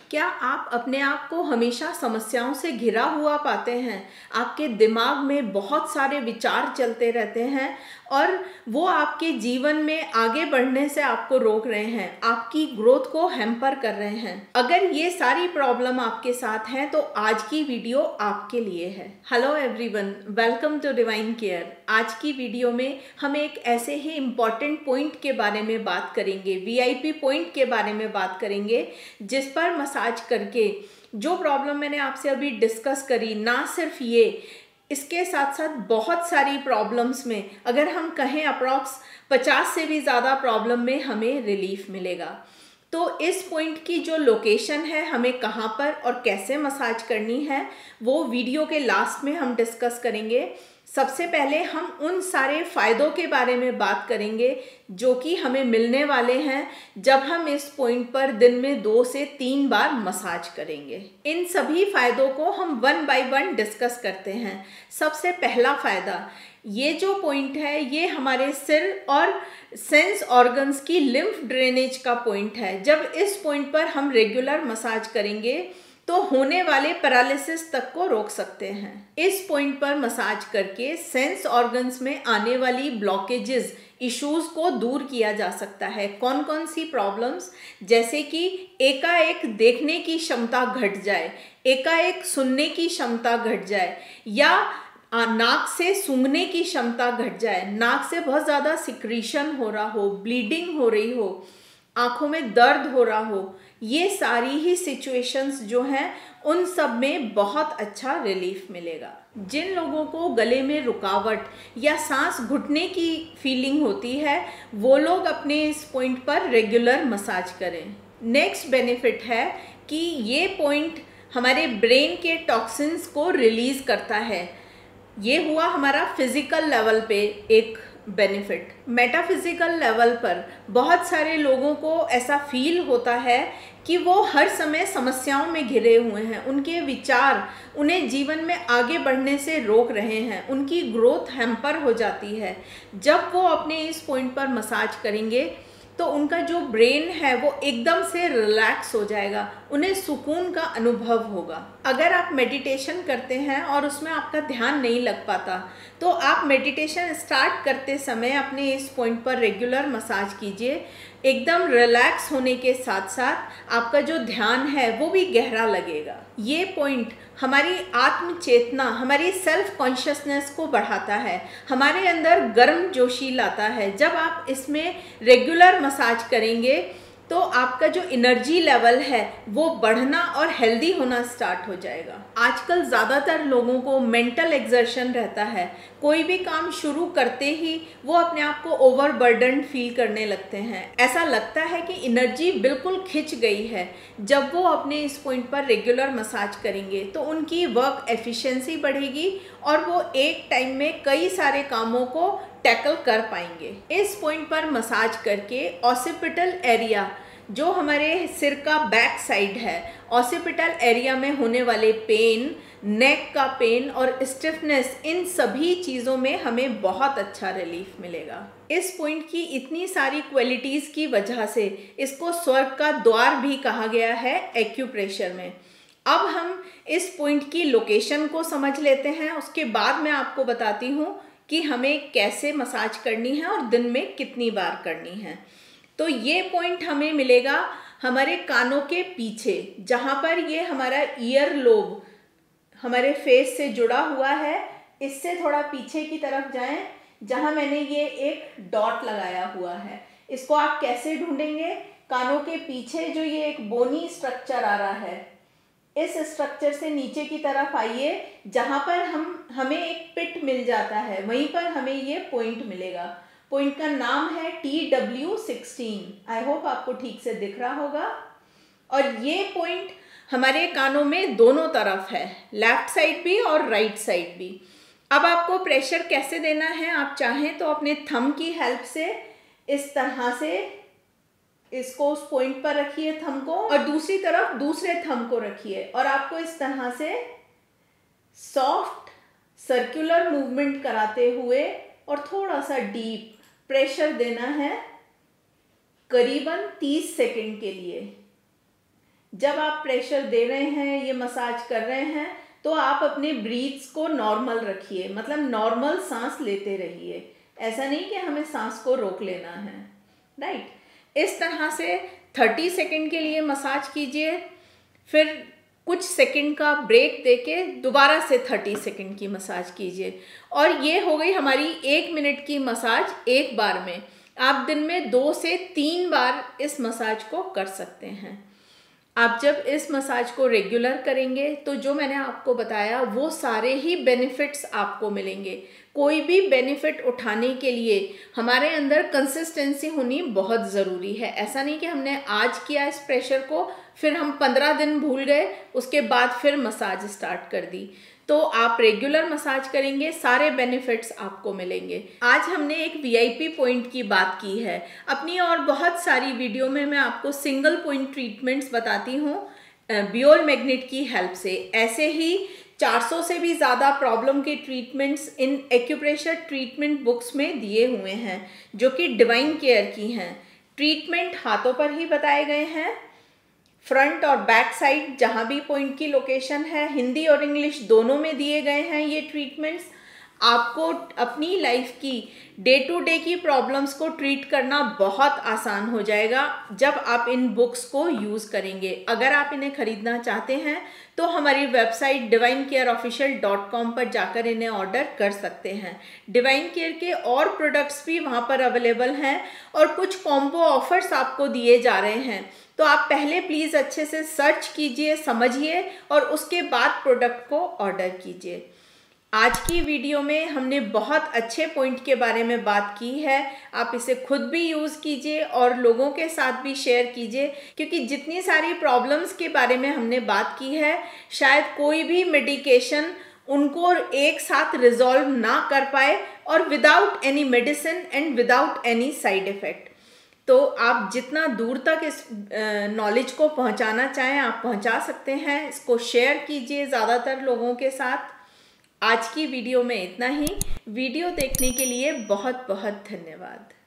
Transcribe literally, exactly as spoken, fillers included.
क्या आप अपने आप को हमेशा समस्याओं से घिरा हुआ पाते हैं? आपके दिमाग में बहुत सारे विचार चलते रहते हैं और वो आपके जीवन में आगे बढ़ने से आपको रोक रहे हैं, आपकी ग्रोथ को हैम्पर कर रहे हैं। अगर ये सारी प्रॉब्लम आपके साथ हैं तो आज की वीडियो आपके लिए है। Hello everyone, welcome to divine care. आज की वीडियो में हम एक ऐसे ही इम्पॉर्टेंट पॉइंट के बारे में बात करेंगे, वीआईपी पॉइंट के बारे में बात करेंगे, जिस पर मसाज करके जो प्रॉब्लम मैंने आपसे अभी डिस्कस करी, ना सिर्फ ये, इसके साथ साथ बहुत सारी प्रॉब्लम्स में, अगर हम कहें अप्रॉक्स पचास से भी ज़्यादा प्रॉब्लम में हमें रिलीफ मिलेगा। तो इस पॉइंट की जो लोकेशन है, हमें कहाँ पर और कैसे मसाज करनी है, वो वीडियो के लास्ट में हम डिस्कस करेंगे। सबसे पहले हम उन सारे फ़ायदों के बारे में बात करेंगे जो कि हमें मिलने वाले हैं जब हम इस पॉइंट पर दिन में दो से तीन बार मसाज करेंगे। इन सभी फ़ायदों को हम वन बाय वन डिस्कस करते हैं। सबसे पहला फ़ायदा, ये जो पॉइंट है ये हमारे सिर और सेंस ऑर्गन्स की लिम्फ ड्रेनेज का पॉइंट है। जब इस पॉइंट पर हम रेगुलर मसाज करेंगे तो होने वाले पैरालिसिस तक को रोक सकते हैं। इस पॉइंट पर मसाज करके सेंस ऑर्गन्स में आने वाली ब्लॉकेजेस, इश्यूज को दूर किया जा सकता है। कौन कौन सी प्रॉब्लम्स, जैसे कि एकाएक देखने की क्षमता घट जाए, एकाएक सुनने की क्षमता घट जाए, या नाक से सूंघने की क्षमता घट जाए, नाक से बहुत ज़्यादा सिक्रीशन हो रहा हो, ब्लीडिंग हो रही हो, आँखों में दर्द हो रहा हो, ये सारी ही सिचुएशंस जो हैं उन सब में बहुत अच्छा रिलीफ मिलेगा। जिन लोगों को गले में रुकावट या सांस घुटने की फीलिंग होती है, वो लोग अपने इस पॉइंट पर रेगुलर मसाज करें। नेक्स्ट बेनिफिट है कि ये पॉइंट हमारे ब्रेन के टॉक्सिन्स को रिलीज़ करता है। ये हुआ हमारा फिजिकल लेवल पे एक बेनिफिट। मेटाफिजिकल लेवल पर बहुत सारे लोगों को ऐसा फील होता है कि वो हर समय समस्याओं में घिरे हुए हैं, उनके विचार उन्हें जीवन में आगे बढ़ने से रोक रहे हैं, उनकी ग्रोथ हैम्पर हो जाती है। जब वो अपने इस पॉइंट पर मसाज करेंगे तो उनका जो ब्रेन है वो एकदम से रिलैक्स हो जाएगा, उन्हें सुकून का अनुभव होगा। अगर आप मेडिटेशन करते हैं और उसमें आपका ध्यान नहीं लग पाता, तो आप मेडिटेशन स्टार्ट करते समय अपने इस पॉइंट पर रेगुलर मसाज कीजिए। एकदम रिलैक्स होने के साथ साथ आपका जो ध्यान है वो भी गहरा लगेगा। ये पॉइंट हमारी आत्म चेतना, हमारी सेल्फ कॉन्शियसनेस को बढ़ाता है, हमारे अंदर गर्म जोशी लाता है। जब आप इसमें रेगुलर मसाज करेंगे तो आपका जो एनर्जी लेवल है वो बढ़ना और हेल्दी होना स्टार्ट हो जाएगा। आजकल ज़्यादातर लोगों को मेंटल एग्जर्शन रहता है, कोई भी काम शुरू करते ही वो अपने आप को ओवरबर्डन फील करने लगते हैं। ऐसा लगता है कि एनर्जी बिल्कुल खिंच गई है। जब वो अपने इस पॉइंट पर रेगुलर मसाज करेंगे तो उनकी वर्क एफिशिएंसी बढ़ेगी और वो एक टाइम में कई सारे कामों को टैकल कर पाएंगे। इस पॉइंट पर मसाज करके ऑसिपिटल एरिया, जो हमारे सिर का बैक साइड है, ऑसिपिटल एरिया में होने वाले पेन, नेक का पेन और स्टिफनेस, इन सभी चीज़ों में हमें बहुत अच्छा रिलीफ मिलेगा। इस पॉइंट की इतनी सारी क्वालिटीज़ की वजह से इसको स्वर्ग का द्वार भी कहा गया है एक्यूप्रेशर में। अब हम इस पॉइंट की लोकेशन को समझ लेते हैं, उसके बाद मैं आपको बताती हूँ कि हमें कैसे मसाज करनी है और दिन में कितनी बार करनी है। तो ये पॉइंट हमें मिलेगा हमारे कानों के पीछे, जहाँ पर ये हमारा ईयर लोब हमारे फेस से जुड़ा हुआ है। इससे थोड़ा पीछे की तरफ जाएं, जहाँ मैंने ये एक डॉट लगाया हुआ है। इसको आप कैसे ढूंढेंगे? कानों के पीछे जो ये एक बोनी स्ट्रक्चर आ रहा है, इस स्ट्रक्चर से नीचे की तरफ आइए, जहाँ पर हम हमें एक पिट मिल जाता है, वहीं पर हमें ये पॉइंट मिलेगा। पॉइंट का नाम है T W sixteen. I hope आपको ठीक से दिख रहा होगा। और ये पॉइंट हमारे कानों में दोनों तरफ है, लेफ्ट साइड भी और राइट साइड भी। अब आपको प्रेशर कैसे देना है, आप चाहें तो अपने थंब की हेल्प से इस तरह से इसको उस पॉइंट पर रखिए, थंब को, और दूसरी तरफ दूसरे थंब को रखिए, और आपको इस तरह से सॉफ्ट सर्कुलर मूवमेंट कराते हुए और थोड़ा सा डीप प्रेशर देना है करीबन तीस सेकंड के लिए। जब आप प्रेशर दे रहे हैं, ये मसाज कर रहे हैं, तो आप अपने ब्रीथ्स को नॉर्मल रखिए, मतलब नॉर्मल सांस लेते रहिए। ऐसा नहीं कि हमें सांस को रोक लेना है, राइट। इस तरह से तीस सेकंड के लिए मसाज कीजिए, फिर कुछ सेकंड का ब्रेक देके दोबारा से तीस सेकंड की मसाज कीजिए। और ये हो गई हमारी एक मिनट की मसाज एक बार में। आप दिन में दो से तीन बार इस मसाज को कर सकते हैं। आप जब इस मसाज को रेगुलर करेंगे तो जो मैंने आपको बताया वो सारे ही बेनिफिट्स आपको मिलेंगे। कोई भी बेनिफिट उठाने के लिए हमारे अंदर कंसिस्टेंसी होनी बहुत ज़रूरी है। ऐसा नहीं कि हमने आज किया इस प्रेशर को, फिर हम पंद्रह दिन भूल गए, उसके बाद फिर मसाज स्टार्ट कर दी। तो आप रेगुलर मसाज करेंगे, सारे बेनिफिट्स आपको मिलेंगे। आज हमने एक वीआईपी पॉइंट की बात की है। अपनी और बहुत सारी वीडियो में मैं आपको सिंगल पॉइंट ट्रीटमेंट्स बताती हूँ बियोल मैग्नेट की हेल्प से। ऐसे ही चार सौ से भी ज़्यादा प्रॉब्लम के ट्रीटमेंट्स इन एक्यूप्रेशर ट्रीटमेंट बुक्स में दिए हुए हैं, जो कि डिवाइन केयर की हैं। ट्रीटमेंट हाथों पर ही बताए गए हैं, फ्रंट और बैक साइड जहाँ भी पॉइंट की लोकेशन है, हिंदी और इंग्लिश दोनों में दिए गए हैं ये ट्रीटमेंट्स। आपको अपनी लाइफ की डे टू डे की प्रॉब्लम्स को ट्रीट करना बहुत आसान हो जाएगा जब आप इन बुक्स को यूज़ करेंगे। अगर आप इन्हें ख़रीदना चाहते हैं तो हमारी website divine care official dot com पर जाकर इन्हें ऑर्डर कर सकते हैं। डिवाइन केयर के और प्रोडक्ट्स भी वहाँ पर अवेलेबल हैं और कुछ कॉम्बो ऑफर्स आपको दिए जा रहे हैं। तो आप पहले प्लीज़ अच्छे से सर्च कीजिए, समझिए और उसके बाद प्रोडक्ट को ऑर्डर कीजिए। आज की वीडियो में हमने बहुत अच्छे पॉइंट के बारे में बात की है। आप इसे खुद भी यूज़ कीजिए और लोगों के साथ भी शेयर कीजिए, क्योंकि जितनी सारी प्रॉब्लम्स के बारे में हमने बात की है, शायद कोई भी मेडिकेशन उनको एक साथ रिजॉल्व ना कर पाए और without any medicine and without any side effect. तो आप जितना दूर तक इस नॉलेज को पहुंचाना चाहें आप पहुंचा सकते हैं। इसको शेयर कीजिए ज़्यादातर लोगों के साथ। आज की वीडियो में इतना ही। वीडियो देखने के लिए बहुत बहुत धन्यवाद।